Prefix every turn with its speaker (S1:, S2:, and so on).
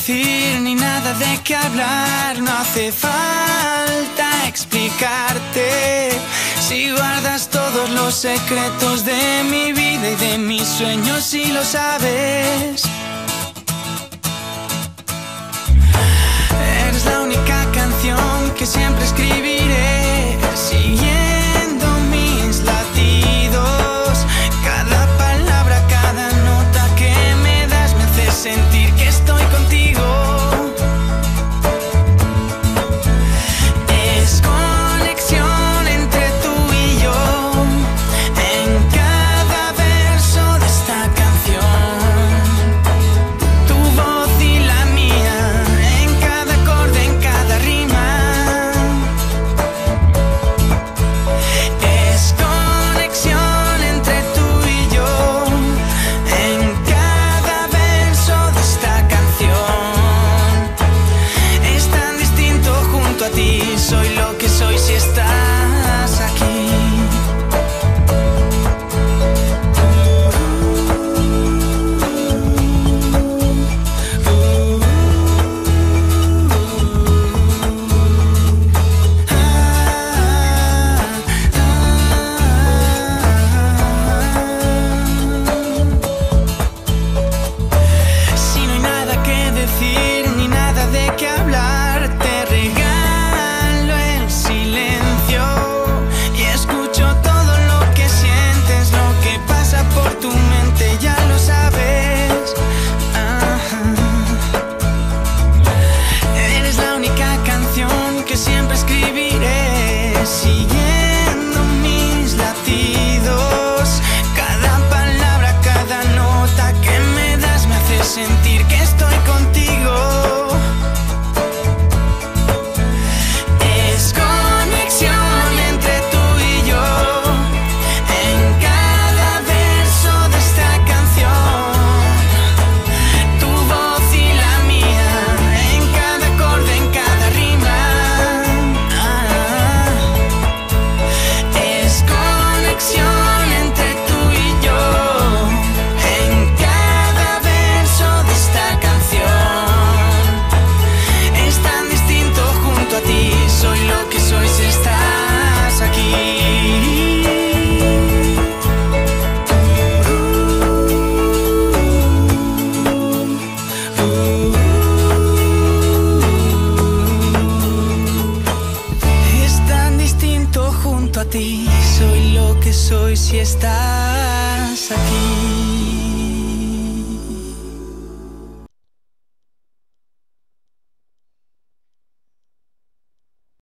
S1: decir ni nada de qué hablar. No hace falta explicarte si guardas todos los secretos de mi vida y de mis sueños, si lo sabes. Eres la única canción que siempre escribiré, siguiendo mis latidos. Cada palabra, cada nota que me das me hace sentir que estoy contigo. Es conexión entre tú y yo en cada verso de esta canción. Tu voz y la mía en cada acorde, en cada rima. Es conexión entre tú y yo en cada verso de esta canción. Es tan distinto junto a ti, soy lo que soy si estás aquí. Si no hay nada que decir ni nada de qué hablar, te regalo el silencio y escucho todo lo que sientes, lo que pasa por tu mente, ya lo sabes. Ajá. Eres la única canción que siempre escribiré, siguiendo mis latidos. Cada palabra, cada nota que me das me hace sentir que estoy contigo. Es conexión entre tú y yo en cada verso de esta canción. Tu voz y la mía en cada acorde, en cada rima. Es conexión entre tú y yo en cada verso de esta canción. Es tan distinto junto a ti, soy lo que soy si estás aquí. Es tan distinto junto a ti, soy lo que soy si estás aquí.